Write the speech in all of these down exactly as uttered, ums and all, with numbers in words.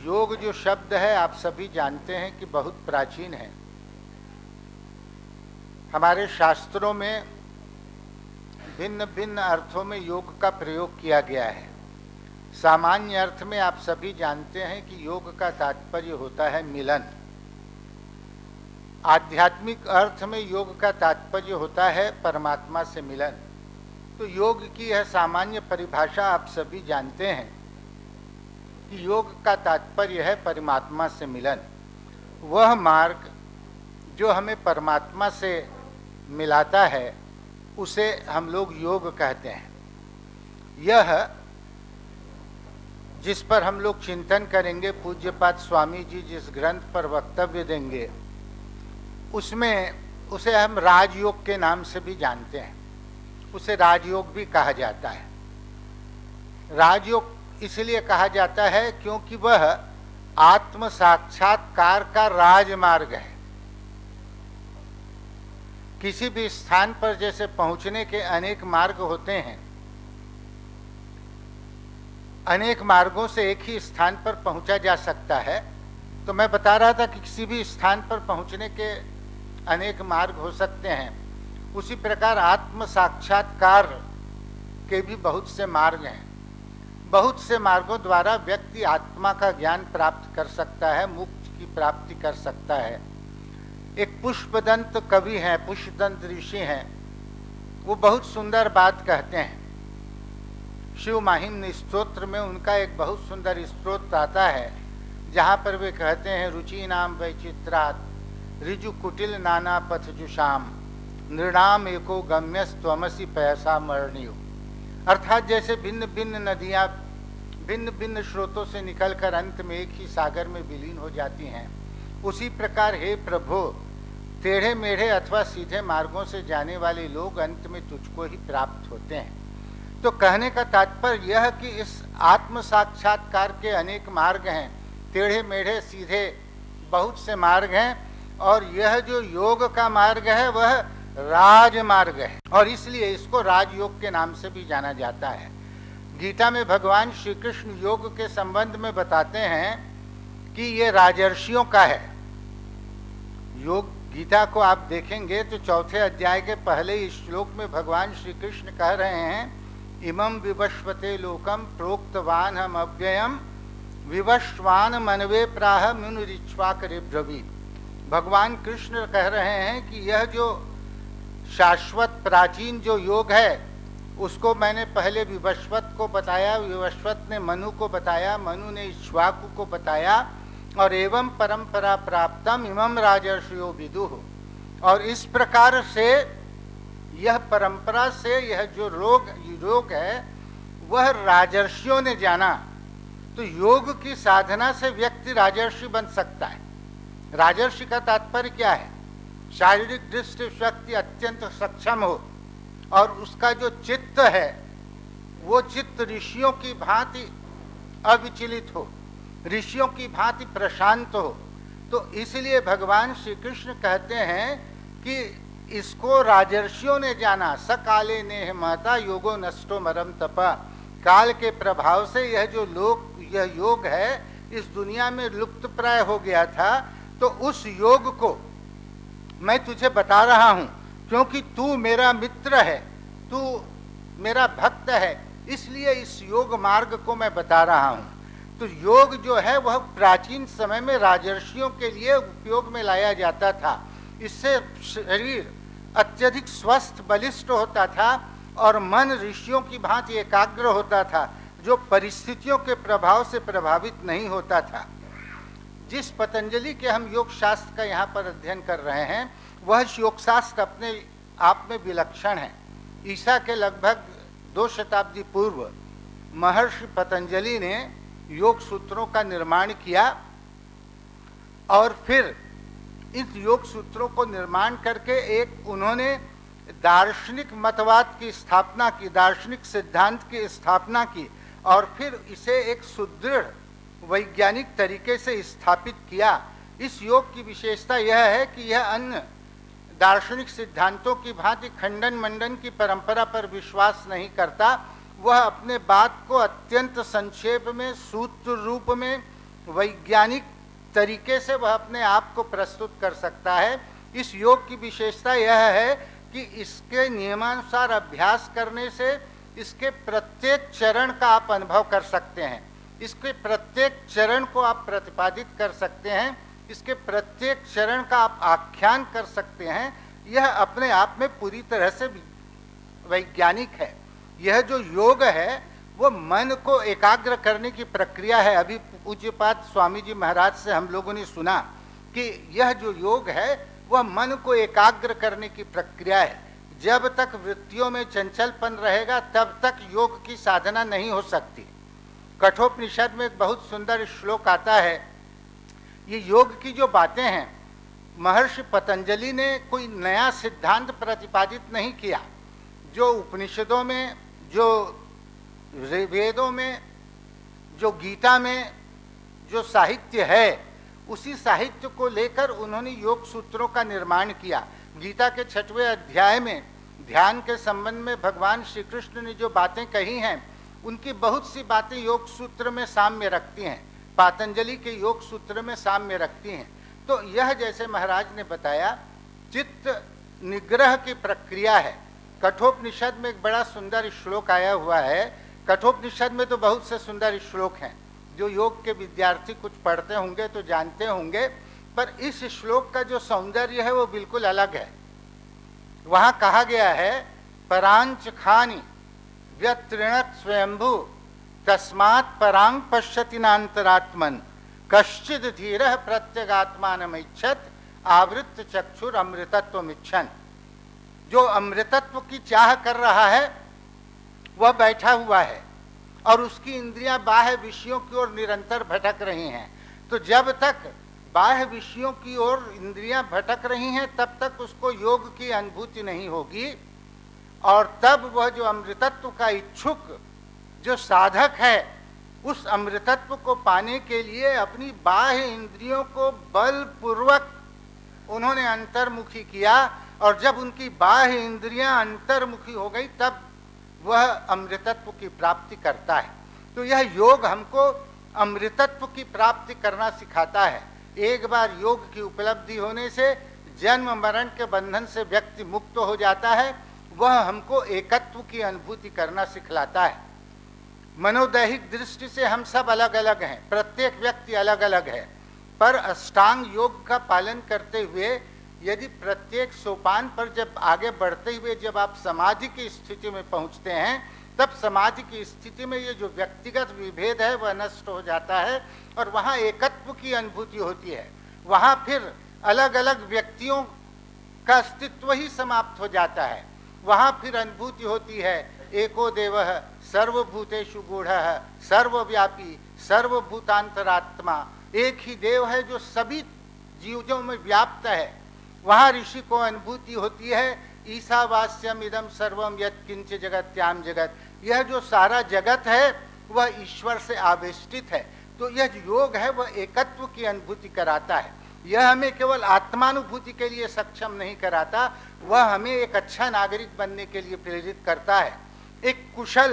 योग जो शब्द है आप सभी जानते हैं कि बहुत प्राचीन है। हमारे शास्त्रों में भिन्न भिन्न अर्थों में योग का प्रयोग किया गया है। सामान्य अर्थ में आप सभी जानते हैं कि योग का तात्पर्य होता है मिलन। आध्यात्मिक अर्थ में योग का तात्पर्य होता है परमात्मा से मिलन। तो योग की यह सामान्य परिभाषा आप सभी जानते हैं कि योग का तात्पर्य है परमात्मा से मिलन। वह मार्ग जो हमें परमात्मा से मिलाता है उसे हम लोग योग कहते हैं। यह जिस पर हम लोग चिंतन करेंगे, पूज्यपाद स्वामी जी जिस ग्रंथ पर वक्तव्य देंगे उसमें उसे हम राजयोग के नाम से भी जानते हैं। उसे राजयोग भी कहा जाता है। राजयोग इसलिए कहा जाता है क्योंकि वह आत्म साक्षात्कार का राजमार्ग है। किसी भी स्थान पर जैसे पहुंचने के अनेक मार्ग होते हैं, अनेक मार्गों से एक ही स्थान पर पहुंचा जा सकता है। तो मैं बता रहा था कि किसी भी स्थान पर पहुंचने के अनेक मार्ग हो सकते हैं। उसी प्रकार आत्म साक्षात्कार के भी बहुत से मार्ग हैं। बहुत से मार्गों द्वारा व्यक्ति आत्मा का ज्ञान प्राप्त कर सकता है, मुक्ति की प्राप्ति कर सकता है। एक पुष्पदंत कवि हैं, पुष्पदंत ऋषि हैं, वो बहुत सुंदर बात कहते हैं। शिव माहिम्न स्तोत्र में उनका एक बहुत सुंदर स्तोत्र आता है जहाँ पर वे कहते हैं, रुचि नाम वैचित्रात् ऋजु कुटिल नाना पथ जुषाम नृणाम एको गम्यस्त्वमसि पैसा मरणियो। अर्थात जैसे भिन्न भिन्न नदियाँ भिन्न भिन्न स्रोतों से निकलकर अंत में एक ही सागर में विलीन हो जाती हैं, उसी प्रकार हे प्रभु टेढ़े मेढ़े अथवा सीधे मार्गों से जाने वाले लोग अंत में तुझको ही प्राप्त होते हैं। तो कहने का तात्पर्य यह कि इस आत्म साक्षात्कार के अनेक मार्ग हैं, टेढ़े मेढ़े सीधे बहुत से मार्ग हैं, और यह जो योग का मार्ग है वह राजमार्ग है, और इसलिए इसको राजयोग के नाम से भी जाना जाता है। गीता में भगवान श्री कृष्ण योग के संबंध में बताते हैं कि ये राजर्षियों का है। योग गीता को आप देखेंगे तो चौथे अध्याय के पहले श्लोक में भगवान श्री कृष्ण कह रहे हैं, इमं विवस्वते लोकम प्रोक्तवान हम अव्ययम विवस्वान मनवे प्राह मुनिरिक्ष्वाकरे ब्रवीत। भगवान कृष्ण कह रहे हैं कि यह जो शाश्वत प्राचीन जो योग है उसको मैंने पहले विवस्वत को बताया, विवस्वत ने मनु को बताया, मनु ने इक्ष्वाकु को बताया, और एवं परंपरा प्राप्तम इमं राजर्षियो विदुः। और इस प्रकार से यह परंपरा से यह जो रोग योग है वह राजर्षियों ने जाना। तो योग की साधना से व्यक्ति राजर्षि बन सकता है। राजर्षि का तात्पर्य क्या है? शारीरिक दृष्टि शक्ति अत्यंत सक्षम हो और उसका जो चित्त है वो चित्त ऋषियों की भांति अविचलित हो, ऋषियों की भांति प्रशांत हो। तो इसलिए भगवान श्री कृष्ण कहते हैं कि इसको राजर्षियों ने जाना। सकाले नेह महता योगो नष्टो मरम तपा। काल के प्रभाव से यह जो लोक यह योग है इस दुनिया में लुप्त प्राय हो गया था। तो उस योग को मैं तुझे बता रहा हूं क्योंकि तू मेरा मित्र है, तू मेरा भक्त है, इसलिए इस योग मार्ग को मैं बता रहा हूं। तो योग जो है वह प्राचीन समय में राजर्षियों के लिए उपयोग में लाया जाता था। इससे शरीर अत्यधिक स्वस्थ बलिष्ठ होता था और मन ऋषियों की भांति एकाग्र होता था, जो परिस्थितियों के प्रभाव से प्रभावित नहीं होता था। जिस पतंजलि के हम योग शास्त्र का यहाँ पर अध्ययन कर रहे हैं वह योग शास्त्र अपने आप में विलक्षण है। ईसा के लगभग दो शताब्दी पूर्व महर्षि पतंजलि ने योग सूत्रों का निर्माण किया और फिर इस योग सूत्रों को निर्माण करके एक उन्होंने दार्शनिक मतवाद की स्थापना की, दार्शनिक सिद्धांत की स्थापना की, और फिर इसे एक सुदृढ़ वैज्ञानिक तरीके से स्थापित किया। इस योग की विशेषता यह है कि यह अन्य दार्शनिक सिद्धांतों की भांति खंडन मंडन की परंपरा पर विश्वास नहीं करता। वह अपने बात को अत्यंत संक्षेप में, सूत्र रूप में, वैज्ञानिक तरीके से वह अपने आप को प्रस्तुत कर सकता है। इस योग की विशेषता यह है कि इसके नियमानुसार अभ्यास करने से इसके प्रत्येक चरण का आप अनुभव कर सकते हैं, इसके प्रत्येक चरण को आप प्रतिपादित कर सकते हैं, इसके प्रत्येक चरण का आप आख्यान कर सकते हैं। यह अपने आप में पूरी तरह से वैज्ञानिक है। यह जो योग है वो मन को एकाग्र करने की प्रक्रिया है। अभी पूज्यपाद स्वामी जी महाराज से हम लोगों ने सुना कि यह जो योग है वह मन को एकाग्र करने की प्रक्रिया है। जब तक वृत्तियों में चंचलपन रहेगा तब तक योग की साधना नहीं हो सकती। कठोपनिषद में एक बहुत सुंदर श्लोक आता है। ये योग की जो बातें हैं, महर्षि पतंजलि ने कोई नया सिद्धांत प्रतिपादित नहीं किया। जो उपनिषदों में, जो वेदों में, जो गीता में जो साहित्य है, उसी साहित्य को लेकर उन्होंने योग सूत्रों का निर्माण किया। गीता के छठवें अध्याय में ध्यान के संबंध में भगवान श्री कृष्ण ने जो बातें कही हैं, उनकी बहुत सी बातें योग सूत्र में साम्य रखती हैं, पतंजलि के योग सूत्र में साम्य रखती हैं। तो यह जैसे महाराज ने बताया चित्त निग्रह की प्रक्रिया है। कठोपनिषद में एक बड़ा सुंदर श्लोक आया हुआ है। कठोपनिषद में तो बहुत से सुंदर श्लोक हैं, जो योग के विद्यार्थी कुछ पढ़ते होंगे तो जानते होंगे, पर इस श्लोक का जो सौंदर्य है वो बिल्कुल अलग है। वहां कहा गया है, परांच खानी व्यतृणत स्वयंभू तस्मात् परांग पश्यति नान्तरात्मन कश्चिद धीरः प्रत्यगात्मानमैच्छत् आवृत्त चक्षुर अमृतत्वमिच्छन्। जो अमृतत्व की चाह कर रहा है वह बैठा हुआ है और उसकी इंद्रियां बाह्य विषयों की ओर निरंतर भटक रही हैं। तो जब तक बाह्य विषयों की ओर इंद्रियां भटक रही हैं तब तक उसको योग की अनुभूति नहीं होगी, और तब वह जो अमृतत्व का इच्छुक जो साधक है, उस अमृतत्व को पाने के लिए अपनी बाह्य इंद्रियों को बलपूर्वक उन्होंने अंतर्मुखी किया, और जब उनकी बाह्य इंद्रियां अंतर्मुखी हो गई तब वह अमृतत्व की प्राप्ति करता है। तो यह योग हमको अमृतत्व की प्राप्ति करना सिखाता है। एक बार योग की उपलब्धि होने से जन्म मरण के बंधन से व्यक्ति मुक्त हो जाता है। वह हमको एकत्व की अनुभूति करना सिखलाता है। मनोदैहिक दृष्टि से हम सब अलग अलग हैं, प्रत्येक व्यक्ति अलग अलग है, पर अष्टांग योग का पालन करते हुए यदि प्रत्येक सोपान पर जब आगे बढ़ते हुए जब आप समाधि की स्थिति में पहुंचते हैं, तब समाधि की स्थिति में ये जो व्यक्तिगत विभेद है वह नष्ट हो जाता है और वहाँ एकत्व की अनुभूति होती है। वहाँ फिर अलग अलग व्यक्तियों का अस्तित्व ही समाप्त हो जाता है। वहाँ फिर अनुभूति होती है एको देवः सर्वभूतेषु गूढ़ः सर्वव्यापी सर्वभूतांतरात्मा। एक ही देव है जो सभी जीवों में व्याप्त है। वहाँ ऋषि को अनुभूति होती है ईशावास्यम इदम सर्वम यत् किंच जगत्याम जगत। यह जो सारा जगत है वह ईश्वर से आवेष्टित है। तो यह जो योग है वह एकत्व की अनुभूति कराता है। यह हमें केवल आत्मानुभूति के लिए सक्षम नहीं कराता, वह हमें एक अच्छा नागरिक बनने के लिए प्रेरित करता है, एक कुशल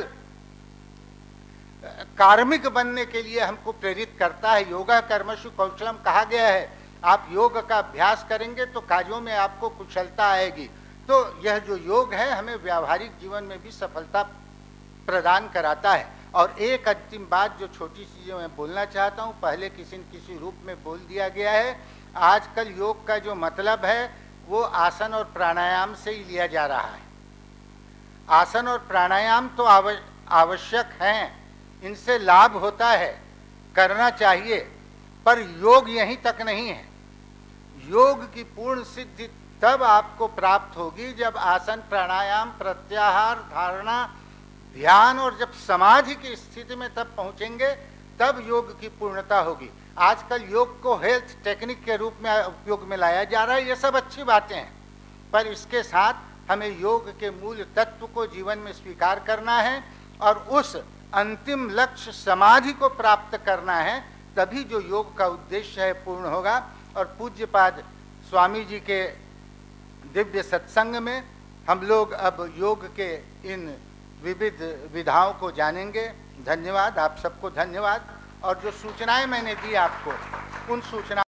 कार्मिक बनने के लिए हमको प्रेरित करता है। योगा कर्मसु कौशलम कहा गया है। आप योग का अभ्यास करेंगे तो कार्यों में आपको कुशलता आएगी। तो यह जो योग है हमें व्यावहारिक जीवन में भी सफलता प्रदान कराता है। और एक अंतिम बात जो छोटी सी जो मैं बोलना चाहता हूँ, पहले किसी न किसी रूप में बोल दिया गया है। आजकल योग का जो मतलब है वो आसन और प्राणायाम से ही लिया जा रहा है। आसन और प्राणायाम तो आवश्यक हैं, इनसे लाभ होता है, करना चाहिए, पर योग यहीं तक नहीं है। योग की पूर्ण सिद्धि तब आपको प्राप्त होगी जब आसन प्राणायाम प्रत्याहार धारणा ध्यान और जब समाधि की स्थिति में तब पहुंचेंगे तब योग की पूर्णता होगी। आजकल योग को हेल्थ टेक्निक के रूप में उपयोग में लाया जा रहा है। ये सब अच्छी बातें हैं, पर इसके साथ हमें योग के मूल तत्व को जीवन में स्वीकार करना है और उस अंतिम लक्ष्य समाधि को प्राप्त करना है। तभी जो योग का उद्देश्य है पूर्ण होगा। और पूज्यपाद स्वामी जी के दिव्य सत्संग में हम लोग अब योग के इन विविध विधाओं को जानेंगे। धन्यवाद, आप सबको धन्यवाद। और जो सूचनाएं मैंने दी आपको, उन सूचना